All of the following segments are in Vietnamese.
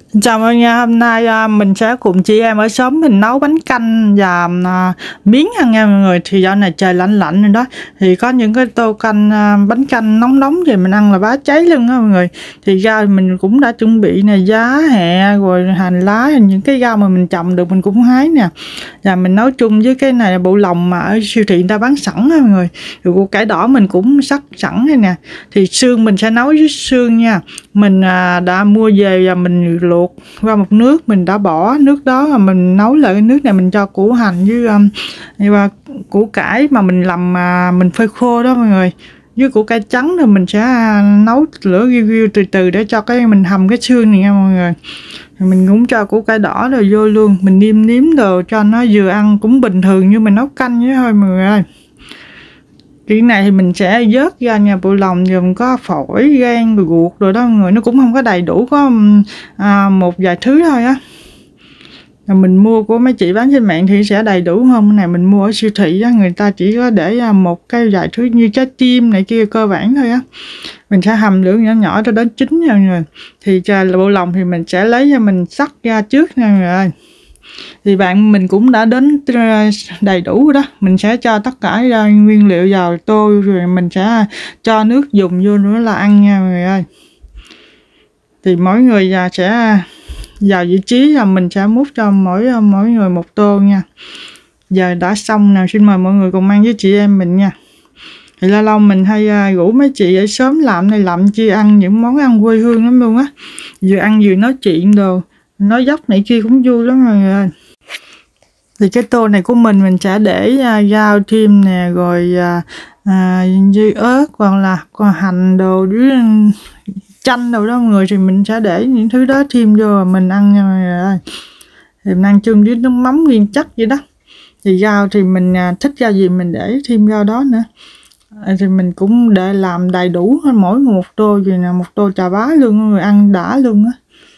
Chào mọi người, hôm nay mình sẽ cùng chị em ở xóm mình nấu bánh canh và miếng ăn nha mọi người. Thì dạo này trời lạnh lạnh rồi đó, thì có những cái tô canh bánh canh nóng nóng thì mình ăn là bá cháy lưng á mọi người. Thì rau mình cũng đã chuẩn bị nè, giá hẹ rồi hành lá, những cái rau mà mình trồng được mình cũng hái nè. Và mình nấu chung với cái này là bộ lòng mà ở siêu thị người ta bán sẵn á mọi người. Rồi củ cải đỏ mình cũng sắc sẵn đây nè. Thì xương mình sẽ nấu với xương nha. Mình đã mua về và mình luộc qua một nước, mình đã bỏ nước đó và mình nấu lại cái nước này, mình cho củ hành với củ cải mà mình làm mình phơi khô đó mọi người, với củ cải trắng rồi mình sẽ nấu lửa riu riu từ từ để cho cái mình hầm cái xương này nha mọi người. Mình cũng cho củ cải đỏ rồi vô luôn, mình nêm đồ cho nó vừa ăn cũng bình thường như mình nấu canh vậy thôi mọi người ơi. Cái này thì mình sẽ vớt ra nha, bộ lòng gồm có phổi, gan rồi ruột rồi đó mọi người, nó cũng không có đầy đủ, có một vài thứ thôi á. Mình mua của mấy chị bán trên mạng thì sẽ đầy đủ hơn. Cái này mình mua ở siêu thị á, người ta chỉ có để một cái vài thứ như trái tim này kia cơ bản thôi á. Mình sẽ hầm lửa nhỏ nhỏ cho đến chín nha mọi người. Thì bộ lòng thì mình sẽ lấy ra mình sắc ra trước nha mọi người ơi. Thì mình cũng đã đến đầy đủ rồi đó, mình sẽ cho tất cả nguyên liệu vào tô rồi mình sẽ cho nước dùng vô nữa là ăn nha mọi người ơi. Thì mỗi người sẽ vào vị trí là mình sẽ múc cho mỗi người một tô nha. Giờ đã xong nào, xin mời mọi người cùng ăn với chị em mình nha. Thì lâu lâu mình hay rủ mấy chị ở xóm làm này làm chi ăn những món ăn quê hương lắm luôn á, vừa ăn vừa nói chuyện đồ, nói dốc này kia cũng vui lắm mọi người ơi. Thì cái tô này của mình sẽ để rau thêm nè, rồi dưa ớt hoặc là hành đồ với chanh đồ đó mọi người, thì mình sẽ để những thứ đó thêm vô và mình ăn nha mọi người ơi. Thì mình ăn chung với nước mắm nguyên chất vậy đó. Thì rau thì mình thích rau gì mình để thêm rau đó nữa. Thì mình cũng để làm đầy đủ mỗi một tô gì nè, một tô chà bá luôn mọi người, ăn đã luôn á.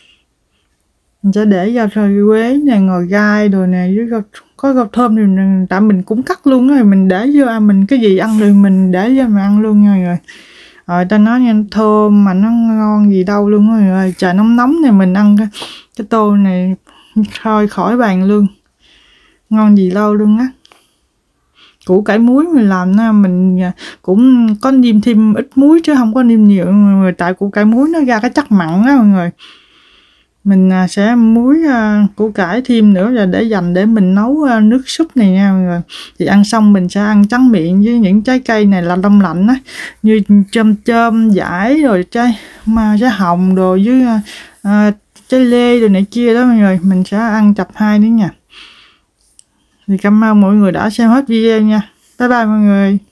Mình sẽ để rau quế nè, ngò gai rồi nè, với có rau thơm thì tại mình cũng cắt luôn rồi, mình để vô mình cái gì ăn thì mình để vô mà ăn luôn nha mọi người. Rồi ta nói nha, thơm mà nó ngon gì đâu luôn mọi người ơi. Trời nóng nóng này mình ăn cái tô này thôi khỏi bàn luôn, ngon gì lâu luôn á. Củ cải muối mình làm mình cũng có nêm thêm ít muối chứ không có nêm nhiều mọi người, tại củ cải muối nó ra cái chất mặn á mọi người. Mình sẽ muối củ cải thêm nữa là để dành để mình nấu nước súp này nha mọi người. Thì ăn xong mình sẽ ăn tráng miệng với những trái cây này là đông lạnh á, như chôm dải rồi trái hồng đồ với trái lê rồi này kia đó mọi người. Mình sẽ ăn chập hai nữa nha. Thì cảm ơn mọi người đã xem hết video nha. Bye bye mọi người.